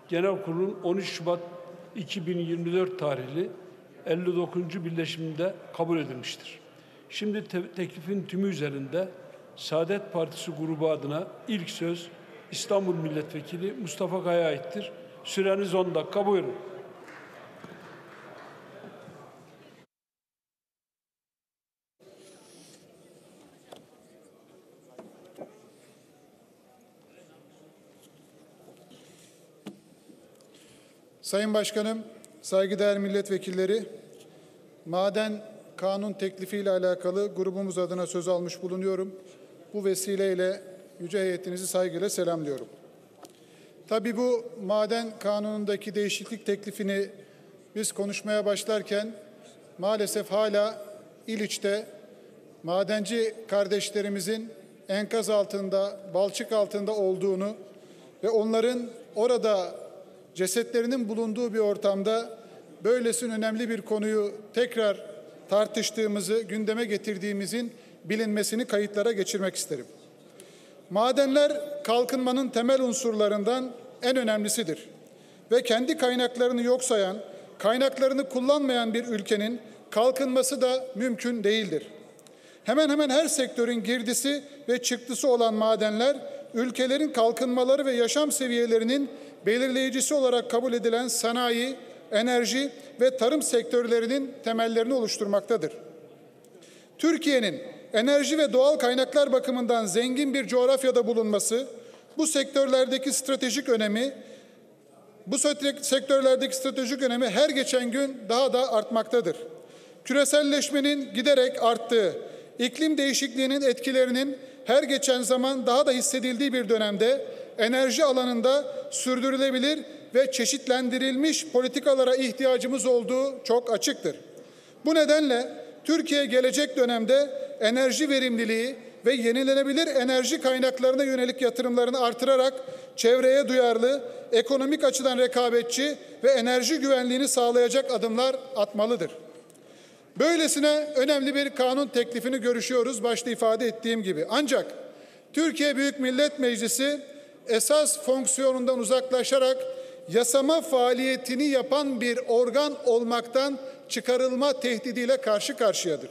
Genel Kurulu'nun 13 Şubat 2024 tarihli 59. birleşiminde kabul edilmiştir. Şimdi teklifin tümü üzerinde Saadet Partisi grubu adına ilk söz İstanbul Milletvekili Mustafa Kaya'ya aittir. Süreniz 10 dakika. Buyurun. Sayın Başkanım, saygıdeğer milletvekilleri, maden kanun teklifiyle alakalı grubumuz adına söz almış bulunuyorum. Bu vesileyle yüce heyetinizi saygıyla selamlıyorum. Tabii bu maden kanunundaki değişiklik teklifini biz konuşmaya başlarken maalesef hala İliç'te madenci kardeşlerimizin enkaz altında, balçık altında olduğunu ve onların orada cesetlerinin bulunduğu bir ortamda böylesine önemli bir konuyu tekrar tartıştığımızı, gündeme getirdiğimizin bilinmesini kayıtlara geçirmek isterim. Madenler kalkınmanın temel unsurlarından en önemlisidir ve kendi kaynaklarını yok sayan, kaynaklarını kullanmayan bir ülkenin kalkınması da mümkün değildir. Hemen hemen her sektörün girdisi ve çıktısı olan madenler, ülkelerin kalkınmaları ve yaşam seviyelerinin belirleyicisi olarak kabul edilen sanayi, enerji ve tarım sektörlerinin temellerini oluşturmaktadır. Türkiye'nin enerji ve doğal kaynaklar bakımından zengin bir coğrafyada bulunması, bu sektörlerdeki stratejik önemi her geçen gün daha da artmaktadır. Küreselleşmenin giderek arttığı, iklim değişikliğinin etkilerinin her geçen zaman daha da hissedildiği bir dönemde enerji alanında sürdürülebilir ve çeşitlendirilmiş politikalara ihtiyacımız olduğu çok açıktır. Bu nedenle Türkiye gelecek dönemde enerji verimliliği ve yenilenebilir enerji kaynaklarına yönelik yatırımlarını artırarak çevreye duyarlı, ekonomik açıdan rekabetçi ve enerji güvenliğini sağlayacak adımlar atmalıdır. Böylesine önemli bir kanun teklifini görüşüyoruz başta ifade ettiğim gibi. Ancak Türkiye Büyük Millet Meclisi esas fonksiyonundan uzaklaşarak yasama faaliyetini yapan bir organ olmaktan çıkarılma tehdidiyle karşı karşıyadır.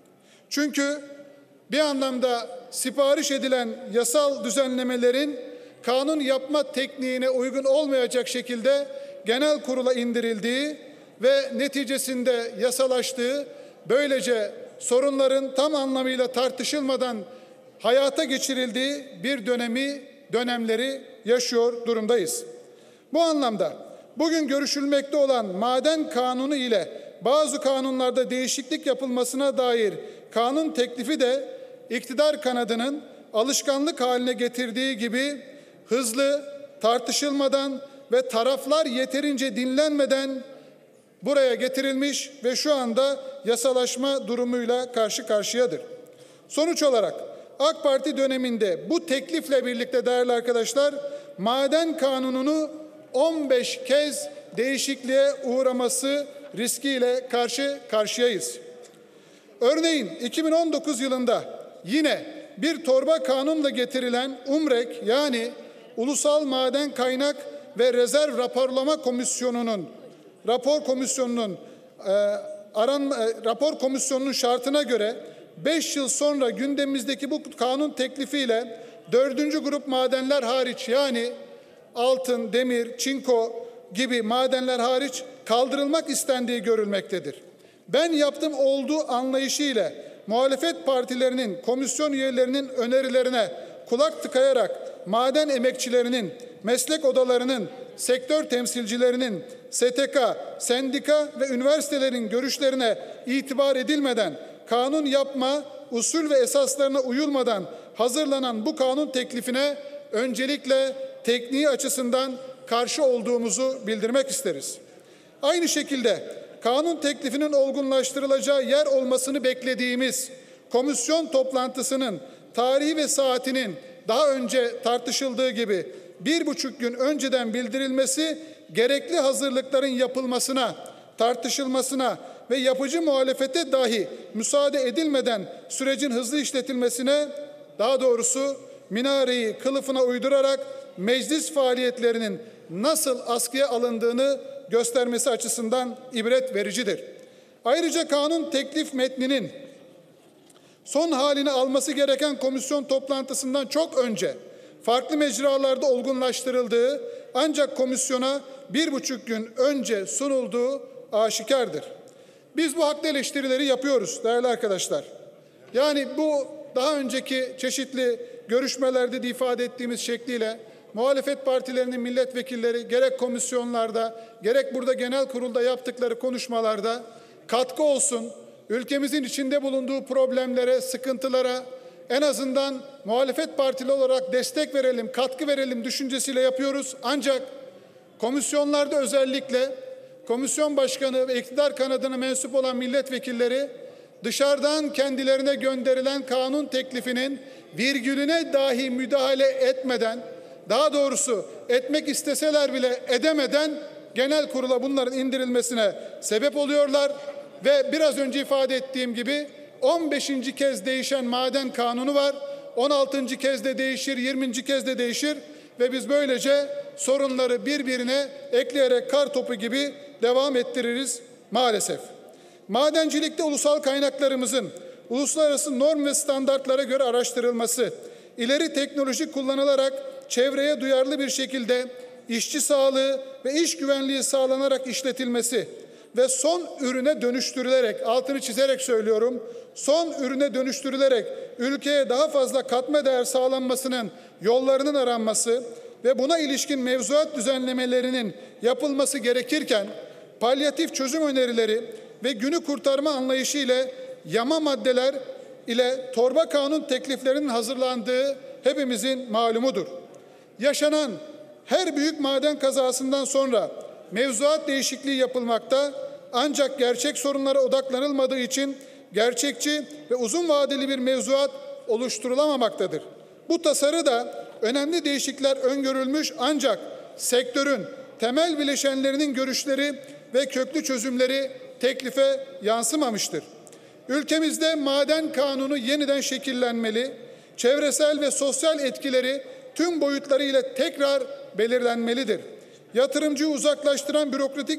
Çünkü bir anlamda sipariş edilen yasal düzenlemelerin kanun yapma tekniğine uygun olmayacak şekilde genel kurula indirildiği ve neticesinde yasalaştığı, böylece sorunların tam anlamıyla tartışılmadan hayata geçirildiği bir dönemleri yaşıyor durumdayız. Bu anlamda bugün görüşülmekte olan maden kanunu ile bazı kanunlarda değişiklik yapılmasına dair kanun teklifi de iktidar kanadının alışkanlık haline getirdiği gibi hızlı, tartışılmadan ve taraflar yeterince dinlenmeden buraya getirilmiş ve şu anda yasalaşma durumuyla karşı karşıyadır. Sonuç olarak AK Parti döneminde bu teklifle birlikte değerli arkadaşlar, maden kanununu 15 kez değişikliğe uğraması riskiyle karşı karşıyayız. Örneğin 2019 yılında yine bir torba kanunla getirilen UMREK yani Ulusal Maden Kaynak ve Rezerv Raporlama Komisyonu'nun rapor komisyonunun şartına göre 5 yıl sonra gündemimizdeki bu kanun teklifiyle 4. grup madenler hariç yani altın, demir, çinko gibi madenler hariç kaldırılmak istendiği görülmektedir. Ben yaptım olduğu anlayışıyla muhalefet partilerinin, komisyon üyelerinin önerilerine kulak tıkayarak maden emekçilerinin, meslek odalarının, sektör temsilcilerinin, STK, sendika ve üniversitelerin görüşlerine itibar edilmeden, kanun yapma, usul ve esaslarına uyulmadan hazırlanan bu kanun teklifine öncelikle tekniği açısından karşı olduğumuzu bildirmek isteriz. Aynı şekilde kanun teklifinin olgunlaştırılacağı yer olmasını beklediğimiz komisyon toplantısının tarihi ve saatinin daha önce tartışıldığı gibi 1,5 gün önceden bildirilmesi gerekli hazırlıkların yapılmasına, tartışılmasına ve yapıcı muhalefete dahi müsaade edilmeden sürecin hızlı işletilmesine, daha doğrusu minareyi kılıfına uydurarak meclis faaliyetlerinin nasıl askıya alındığını göstermesi açısından ibret vericidir. Ayrıca kanun teklif metninin son halini alması gereken komisyon toplantısından çok önce farklı mecralarda olgunlaştırıldığı ancak komisyona 1,5 gün önce sunulduğu aşikardır. Biz bu haklı eleştirileri yapıyoruz değerli arkadaşlar. Yani bu daha önceki çeşitli görüşmelerde de ifade ettiğimiz şekliyle muhalefet partilerinin milletvekilleri gerek komisyonlarda gerek burada genel kurulda yaptıkları konuşmalarda katkı olsun, ülkemizin içinde bulunduğu problemlere, sıkıntılara en azından muhalefet partili olarak destek verelim, katkı verelim düşüncesiyle yapıyoruz. Ancak komisyonlarda özellikle komisyon başkanı ve iktidar kanadına mensup olan milletvekilleri dışarıdan kendilerine gönderilen kanun teklifinin virgülüne dahi müdahale etmeden, daha doğrusu etmek isteseler bile edemeden genel kurula bunların indirilmesine sebep oluyorlar ve biraz önce ifade ettiğim gibi 15. kez değişen maden kanunu var. 16. kez de değişir, 20. kez de değişir ve biz böylece sorunları birbirine ekleyerek kar topu gibi devam ettiririz maalesef. Madencilikte ulusal kaynaklarımızın uluslararası norm ve standartlara göre araştırılması, ileri teknoloji kullanılarak çevreye duyarlı bir şekilde işçi sağlığı ve iş güvenliği sağlanarak işletilmesi ve son ürüne dönüştürülerek, altını çizerek söylüyorum, son ürüne dönüştürülerek ülkeye daha fazla katma değer sağlanmasının yollarının aranması ve buna ilişkin mevzuat düzenlemelerinin yapılması gerekirken, palyatif çözüm önerileri ve günü kurtarma anlayışı ile yama maddeler ile torba kanun tekliflerinin hazırlandığı hepimizin malumudur. Yaşanan her büyük maden kazasından sonra mevzuat değişikliği yapılmakta ancak gerçek sorunlara odaklanılmadığı için gerçekçi ve uzun vadeli bir mevzuat oluşturulamamaktadır. Bu tasarı da önemli değişiklikler öngörülmüş ancak sektörün temel bileşenlerinin görüşleri ve köklü çözümleri teklife yansımamıştır. Ülkemizde maden kanunu yeniden şekillenmeli, çevresel ve sosyal etkileri tüm boyutlarıyla tekrar belirlenmelidir. Yatırımcıyı uzaklaştıran bürokratik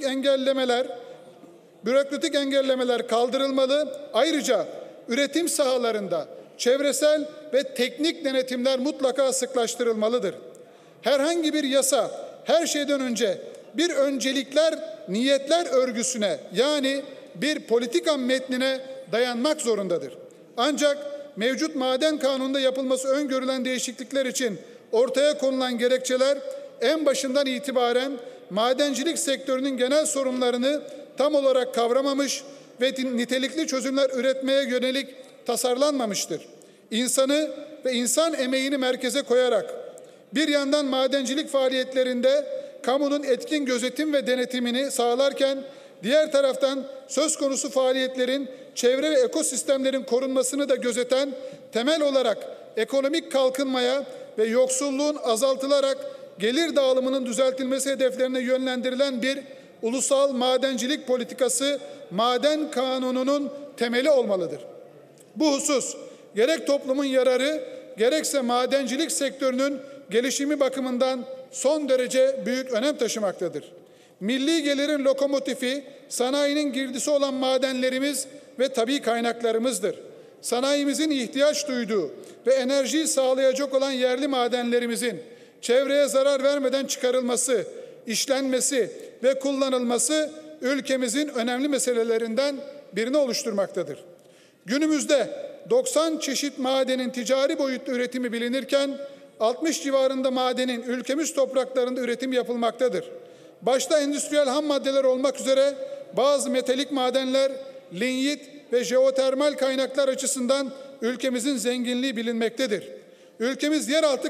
engellemeler kaldırılmalı. Ayrıca üretim sahalarında çevresel ve teknik denetimler mutlaka sıklaştırılmalıdır. Herhangi bir yasa her şeyden önce bir öncelikler, niyetler örgüsüne yani bir politika metnine dayanmak zorundadır. Ancak mevcut maden kanununda yapılması öngörülen değişiklikler için ortaya konulan gerekçeler en başından itibaren madencilik sektörünün genel sorunlarını tam olarak kavramamış ve nitelikli çözümler üretmeye yönelik tasarlanmamıştır. İnsanı ve insan emeğini merkeze koyarak bir yandan madencilik faaliyetlerinde kamunun etkin gözetim ve denetimini sağlarken diğer taraftan söz konusu faaliyetlerin çevre ve ekosistemlerin korunmasını da gözeten temel olarak ekonomik kalkınmaya ve yoksulluğun azaltılarak gelir dağılımının düzeltilmesi hedeflerine yönlendirilen bir ulusal madencilik politikası maden kanununun temeli olmalıdır. Bu husus gerek toplumun yararı gerekse madencilik sektörünün gelişimi bakımından son derece büyük önem taşımaktadır. Milli gelirin lokomotifi, sanayinin girdisi olan madenlerimiz ve tabii kaynaklarımızdır. Sanayimizin ihtiyaç duyduğu ve enerjiyi sağlayacak olan yerli madenlerimizin çevreye zarar vermeden çıkarılması, işlenmesi ve kullanılması ülkemizin önemli meselelerinden birini oluşturmaktadır. Günümüzde 90 çeşit madenin ticari boyutta üretimi bilinirken 60 civarında madenin ülkemiz topraklarında üretim yapılmaktadır. Başta endüstriyel ham maddeler olmak üzere bazı metalik madenler, linyit ve jeotermal kaynaklar açısından ülkemizin zenginliği bilinmektedir. Ülkemiz yeraltı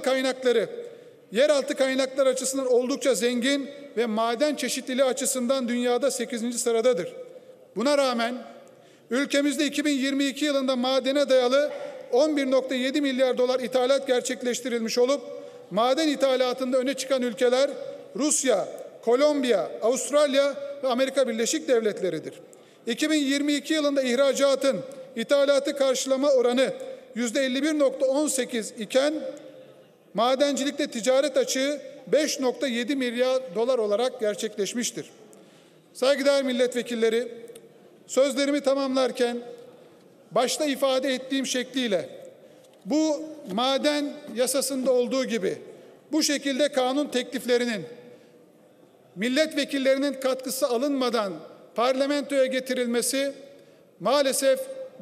kaynaklar açısından oldukça zengin ve maden çeşitliliği açısından dünyada 8. sıradadır. Buna rağmen ülkemizde 2022 yılında madene dayalı 11,7 milyar dolar ithalat gerçekleştirilmiş olup maden ithalatında öne çıkan ülkeler Rusya, Kolombiya, Avustralya ve Amerika Birleşik Devletleri'dir. 2022 yılında ihracatın ithalatı karşılama oranı %51,18 iken madencilikte ticaret açığı 5,7 milyar dolar olarak gerçekleşmiştir. Saygıdeğer milletvekilleri, sözlerimi tamamlarken başta ifade ettiğim şekliyle bu maden yasasında olduğu gibi bu şekilde kanun tekliflerinin milletvekillerinin katkısı alınmadan parlamentoya getirilmesi maalesef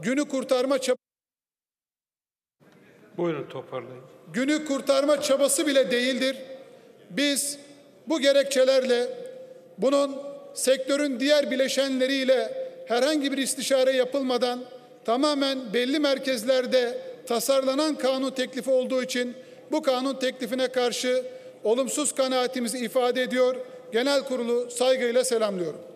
Buyurun toparlayın. günü kurtarma çabası bile değildir. Biz bu gerekçelerle bunun sektörün diğer bileşenleriyle herhangi bir istişare yapılmadan tamamen belli merkezlerde tasarlanan kanun teklifi olduğu için bu kanun teklifine karşı olumsuz kanaatimizi ifade ediyor. Genel kurulu saygıyla selamlıyorum.